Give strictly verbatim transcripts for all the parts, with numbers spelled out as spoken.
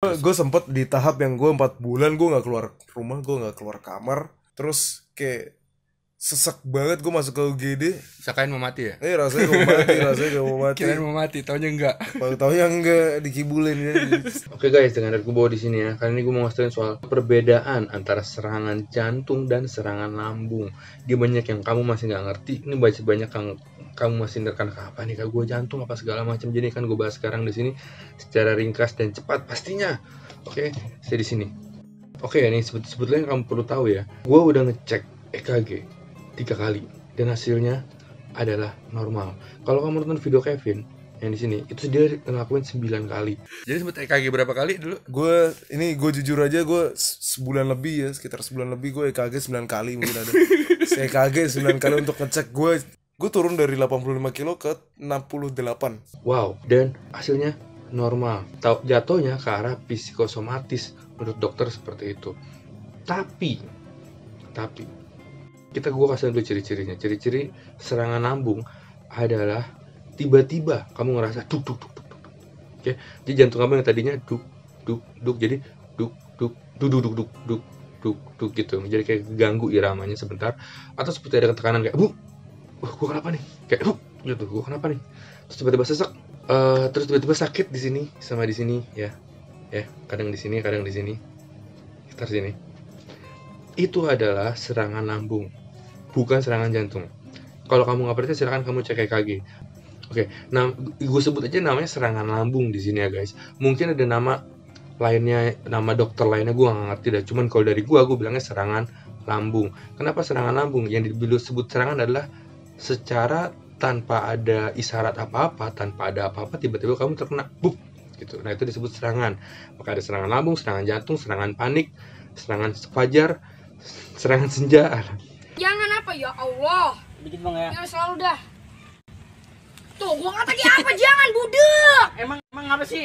gue gue sempet di tahap yang gue empat bulan gue nggak keluar rumah, gue nggak keluar kamar, terus kayak sesek banget gue masuk ke U G D. Sakain mau mati ya? Eh rasanya mau mati, rasanya gak mau mati. Kirain mau mati, taunya enggak. Tahu yang enggak dikibulin ya. Oke guys, dengan gue bawa di sini ya. Kali ini gue mau ngasih soal perbedaan antara serangan jantung dan serangan lambung. Dia banyak yang kamu masih nggak ngerti. Ini banyak banyak yang kamu masih nerkan apa nih, kak gue jantung apa segala macam. Jadi kan gue bahas sekarang di sini secara ringkas dan cepat pastinya. Oke, saya di sini. Oke, ini sebet sebetulnya kamu perlu tahu ya. Gue udah ngecek E K G tiga kali dan hasilnya adalah normal. Kalau kamu nonton video Kevin yang di sini, itu dia ngelakuin sembilan kali. Jadi sebut E K G berapa kali dulu? Gue ini gue jujur aja gue sebulan lebih ya, sekitar sebulan lebih gue E K G sembilan kali mungkin ada. E K G sembilan kali untuk ngecek gue gue turun dari delapan puluh lima kilo ke enam puluh delapan. Wow, dan hasilnya normal. Tahu jatuhnya ke arah psikosomatis menurut dokter seperti itu. Tapi tapi kita gue kasih dulu ciri-cirinya. Ciri-ciri serangan lambung adalah tiba-tiba kamu ngerasa duk duk duk duk duk. Oke, jadi jantung kamu yang tadinya duk duk duk jadi duk duk duk duk duk duk duk duk duk gitu. Jadi kayak ganggu iramanya sebentar, atau seperti ada tekanan kayak bu, wah gue kenapa nih? Kayak bu, gitu, gue kenapa nih? Terus tiba-tiba sesek, uh, terus tiba-tiba sakit di sini sama di sini ya, ya kadang di sini kadang di sini, sekitar sini. Itu adalah serangan lambung, bukan serangan jantung. Kalau kamu nggak percaya silakan kamu cek E K G. Oke, nah gue sebut aja namanya serangan lambung di sini ya guys. Mungkin ada nama lainnya, nama dokter lainnya gue nggak ngerti dah. Cuman kalau dari gue, gue bilangnya serangan lambung. Kenapa serangan lambung? Yang disebut serangan adalah secara tanpa ada isyarat apa-apa, tanpa ada apa-apa, tiba-tiba kamu terkena, buk, gitu. Nah itu disebut serangan. Maka ada serangan lambung, serangan jantung, serangan panik, serangan fajar, serangan senja. Jangan apa ya Allah. Dikit bang ya. Ya selalu dah. Tuh, gua kata apa? Jangan budek. Emang emang apa sih?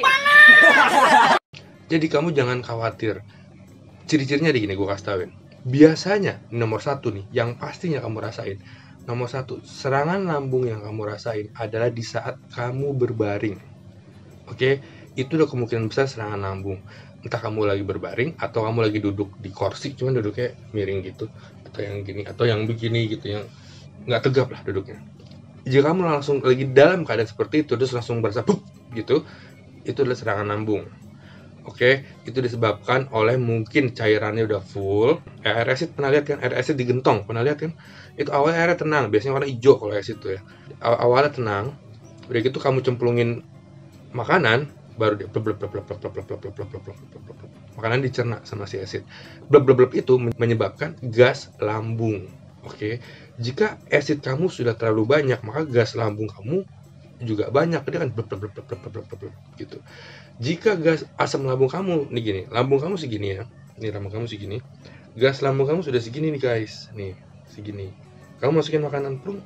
Jadi kamu jangan khawatir. Ciri-cirinya di gini gue kasih tauin. Biasanya nomor satu nih, yang pastinya kamu rasain. Nomor satu, serangan lambung yang kamu rasain adalah di saat kamu berbaring. Oke, itu udah kemungkinan besar serangan lambung. Entah kamu lagi berbaring atau kamu lagi duduk di kursi, cuman duduknya miring gitu, atau yang gini, atau yang begini gitu, yang nggak tegap lah duduknya. Jika kamu langsung lagi dalam keadaan seperti itu, terus langsung berasa buk gitu, itu adalah serangan lambung. Oke, itu disebabkan oleh mungkin cairannya udah full. Air acid pernah lihat kan? Air acid digentong, pernah lihat kan? Itu awalnya airnya tenang, biasanya warna hijau kalau acid itu ya. Awalnya tenang, udah gitu kamu cemplungin makanan, baru dia blub blub blub blub blub blub blub blub blub blub blub blub. Makanan dicerna sama si acid. Blub blub blub itu menyebabkan gas lambung. Oke, jika acid kamu sudah terlalu banyak, maka gas lambung kamu juga banyak. Dia kan blub blub blub blub blub blub blub gitu. Jika gas asam lambung kamu nih gini, lambung kamu segini ya, nih lambung kamu segini, gas lambung kamu sudah segini nih guys, nih segini. Kamu masukin makanan plung,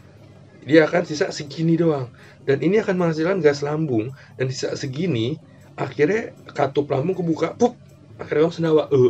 dia akan sisa segini doang, dan ini akan menghasilkan gas lambung, dan sisa segini, akhirnya katup lambung kebuka, pup, akhirnya kamu sendawa, eh,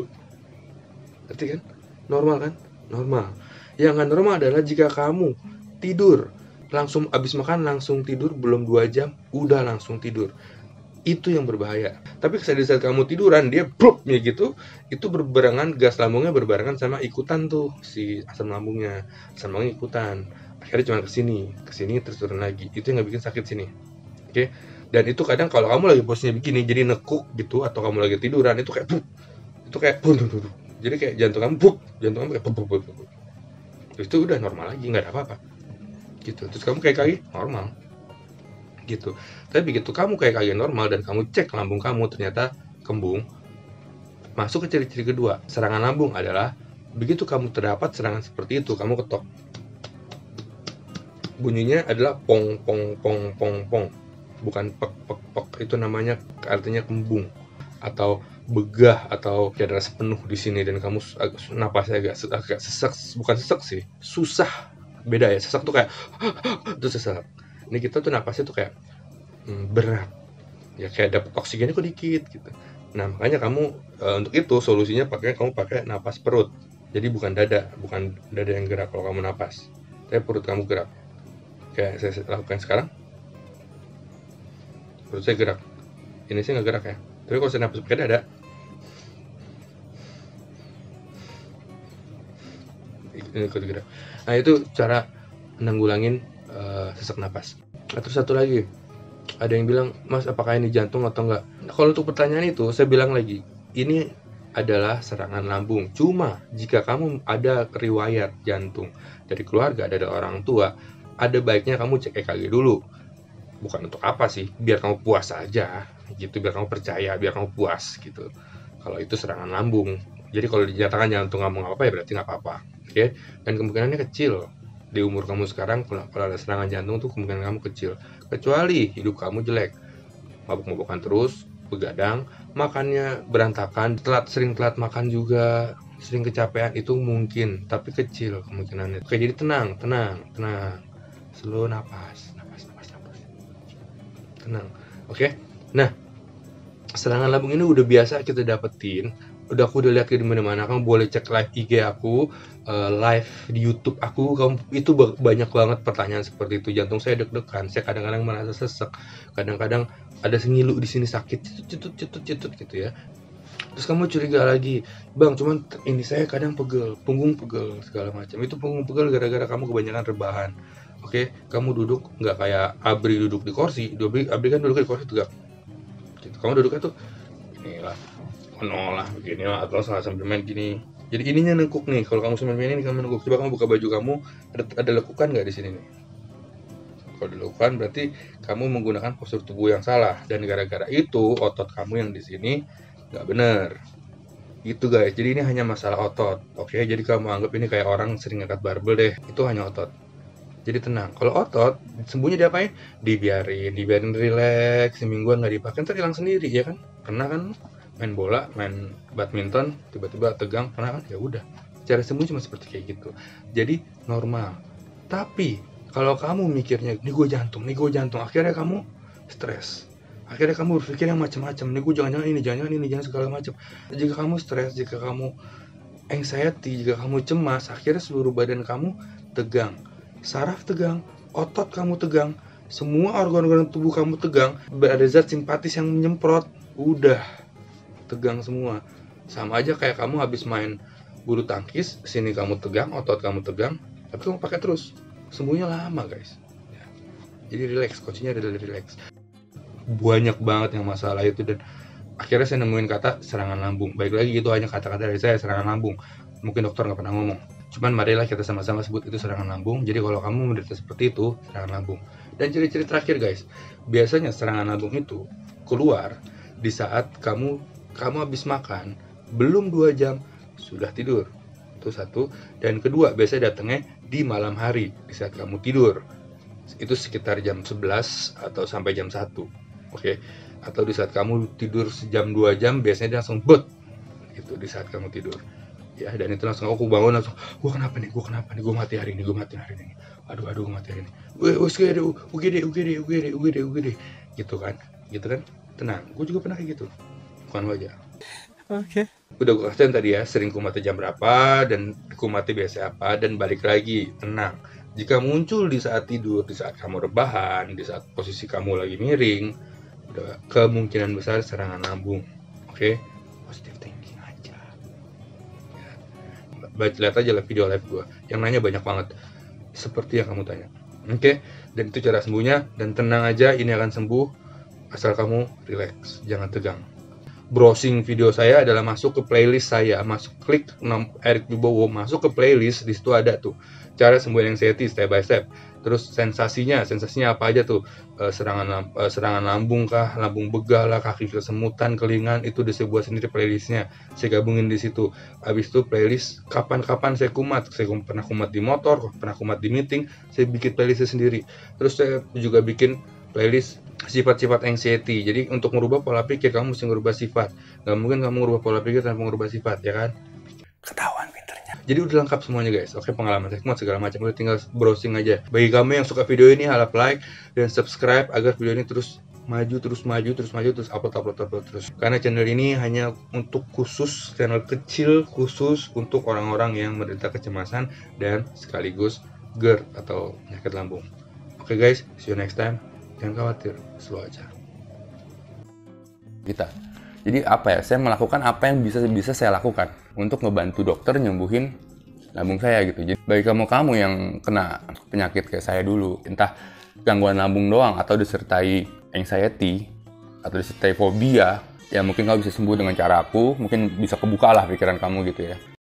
ngerti kan? Normal kan? Normal. Yang nggak normal adalah jika kamu tidur, langsung abis makan langsung tidur, belum dua jam, udah langsung tidur. Itu yang berbahaya. Tapi saat saat kamu tiduran dia blup ya gitu, itu berbarengan gas lambungnya berbarengan sama ikutan tuh si asam lambungnya, asam lambungnya ikutan. Akhirnya cuma kesini, kesini terus turun lagi. Itu yang nggak bikin sakit sini. Oke? Dan itu kadang kalau kamu lagi posisinya begini jadi nekuk gitu, atau kamu lagi tiduran itu kayak blup, itu kayak blup, blup, blup. Jadi kayak jantung kamu blup, jantung kamu kayak blup, blup, blup, blup. Terus itu udah normal lagi, nggak ada apa-apa. Gitu. Terus kamu kayak kaki normal. Gitu. Tapi begitu kamu kayak kalian normal dan kamu cek lambung kamu ternyata kembung, masuk ke ciri-ciri kedua. Serangan lambung adalah begitu kamu terdapat serangan seperti itu, kamu ketok. Bunyinya adalah pong pong pong pong pong, bukan pek pek pek. Itu namanya artinya kembung atau begah atau kayak rasa penuh di sini dan kamu napasnya agak agak sesak, bukan sesak sih, susah. Beda ya, sesak tuh kayak itu sesak. Ini kita tuh napasnya tuh kayak hmm, berat, ya kayak dapat oksigennya kok dikit gitu. Nah makanya kamu e, untuk itu solusinya pakai kamu pakai napas perut. Jadi bukan dada, bukan dada yang gerak kalau kamu napas, tapi perut kamu gerak. Kayak saya lakukan sekarang, perut saya gerak. Ini sih nggak gerak ya. Tapi kalau saya nafas pakai dada, nah itu cara menanggulangin uh, sesak napas. Terus satu lagi, ada yang bilang, Mas apakah ini jantung atau enggak? Nah, kalau untuk pertanyaan itu saya bilang lagi, ini adalah serangan lambung. Cuma jika kamu ada riwayat jantung dari keluarga, dari orang tua, ada baiknya kamu cek E K G dulu. Bukan untuk apa sih, biar kamu puas aja gitu, biar kamu percaya, biar kamu puas gitu. Kalau itu serangan lambung. Jadi kalau dinyatakan jantung kamu nggak apa-apa ya berarti nggak apa-apa, oke? Okay? Dan kemungkinannya kecil di umur kamu sekarang kalau ada serangan jantung tuh kemungkinan kamu kecil. Kecuali hidup kamu jelek, mabuk-mabukan terus, begadang, makannya berantakan, telat sering telat makan juga, sering kecapean, itu mungkin, tapi kecil kemungkinannya. Oke, jadi tenang, tenang, tenang, slow napas, napas, napas, napas, tenang, oke? Nah, serangan lambung ini udah biasa kita dapetin, udah aku udah lihat di mana-mana. Kamu boleh cek live I G aku, uh, live di YouTube aku, kamu itu banyak banget pertanyaan seperti itu. Jantung saya deg-degan, saya kadang-kadang merasa sesek, kadang-kadang ada sengilu di sini sakit, cetut cetut cetut gitu ya. Terus kamu curiga lagi, bang, cuman ini saya kadang pegel, punggung pegel segala macam. Itu punggung pegel gara-gara kamu kebanyakan rebahan. Oke, kamu duduk nggak kayak Abri duduk di kursi, Abri, Abri kan duduk di kursi tegak. Kamu duduknya tuh inilah, ono lah beginilah, atau salah sambil main gini. Jadi ininya nengkuk nih. Kalau kamu sambil main ini kamu nengkuk. Coba kamu buka baju kamu, ada, ada lekukan nggak di sini nih? Kalau dilekukan berarti kamu menggunakan postur tubuh yang salah, dan gara-gara itu otot kamu yang di sini nggak bener. Gitu guys. Jadi ini hanya masalah otot. Oke, jadi kamu anggap ini kayak orang sering angkat barbel deh. Itu hanya otot. Jadi tenang. Kalau otot sembunyi diapain? Dibiarin, dibiarin relax, semingguan nggak dipakai, ntar hilang sendiri ya kan? Pernah kan main bola, main badminton, tiba-tiba tegang, pernah kan? Ya udah. Cara sembuh cuma seperti kayak gitu. Jadi normal. Tapi kalau kamu mikirnya, nih gue jantung, nih gue jantung, akhirnya kamu stres. Akhirnya kamu berpikir yang macam-macam. Nih gue jangan-jangan ini, jangan-jangan ini, jangan segala macam. Jika kamu stres, jika kamu anxiety, jika kamu cemas, akhirnya seluruh badan kamu tegang. Saraf tegang, otot kamu tegang, semua organ-organ tubuh kamu tegang, ada zat simpatis yang menyemprot, udah tegang semua. Sama aja kayak kamu habis main bulu tangkis, sini kamu tegang, otot kamu tegang, tapi kamu pakai terus, sembuhnya lama guys. Ya. Jadi relax, coachnya adalah relax. Banyak banget yang masalah itu, dan akhirnya saya nemuin kata serangan lambung. Baik lagi itu hanya kata-kata dari saya, serangan lambung. Mungkin dokter nggak pernah ngomong. Cuman marilah kita sama-sama sebut itu serangan lambung. Jadi kalau kamu menderita seperti itu, serangan lambung. Dan ciri-ciri terakhir guys, biasanya serangan lambung itu keluar di saat kamu kamu habis makan, belum dua jam sudah tidur. Itu satu. Dan kedua, biasanya datangnya di malam hari, di saat kamu tidur. Itu sekitar jam sebelas atau sampai jam satu. Oke. Atau di saat kamu tidur sejam dua jam, biasanya dia langsung bet. Itu di saat kamu tidur. Ya, dan itu langsung aku bangun langsung, gue kenapa nih, gue kenapa nih, gue mati hari ini, gue mati hari ini, aduh aduh gue mati hari ini, weh wes gede, ugede, ugede, ugede, ugede, ugede, gitu kan, gitu kan, tenang, gue juga pernah kayak gitu, bukan wajah. Oke. Okay. Udah gue kasih tadi ya, sering kumatnya jam berapa dan kumatnya biasa apa, dan balik lagi, tenang. Jika muncul di saat tidur, di saat kamu rebahan, di saat posisi kamu lagi miring, udah kemungkinan besar serangan lambung, oke? Okay? Positive thinking. Baca, lihat aja lah video live gue yang nanya banyak banget seperti yang kamu tanya. Oke, okay? Dan itu cara sembuhnya, dan tenang aja, ini akan sembuh asal kamu relax, jangan tegang. Browsing video saya adalah masuk ke playlist saya, masuk klik Erik Wibowo, masuk ke playlist, di situ ada tuh cara sembuh anxiety step by step. Terus sensasinya, sensasinya apa aja tuh? E, serangan e, serangan lambung kah, lambung begah lah, kaki kesemutan, kelingan, itu udah saya buat sendiri playlistnya. Saya gabungin di situ. Habis itu playlist kapan-kapan saya kumat. Saya pernah kumat di motor, pernah kumat di meeting, saya bikin playlistnya sendiri. Terus saya juga bikin playlist sifat-sifat anxiety. Jadi untuk merubah pola pikir, kamu mesti merubah sifat. Gak mungkin kamu merubah pola pikir tanpa merubah sifat, ya kan? Ketahuan pinternya. Jadi udah lengkap semuanya guys. Oke, pengalaman saya kumat segala macam, udah tinggal browsing aja. Bagi kamu yang suka video ini, harap like dan subscribe agar video ini terus maju, terus maju, terus maju, terus upload, upload, upload terus. Karena channel ini hanya untuk khusus, channel kecil khusus untuk orang-orang yang menderita kecemasan dan sekaligus GERD atau penyakit lambung. Oke guys, see you next time. Jangan khawatir, slow aja. Kita Jadi apa ya, saya melakukan apa yang bisa bisa saya lakukan untuk ngebantu dokter nyembuhin lambung saya gitu. Jadi bagi kamu-kamu yang kena penyakit kayak saya dulu, entah gangguan lambung doang atau disertai anxiety atau disertai fobia, ya mungkin kamu bisa sembuh dengan cara aku, mungkin bisa kebuka lah pikiran kamu gitu ya.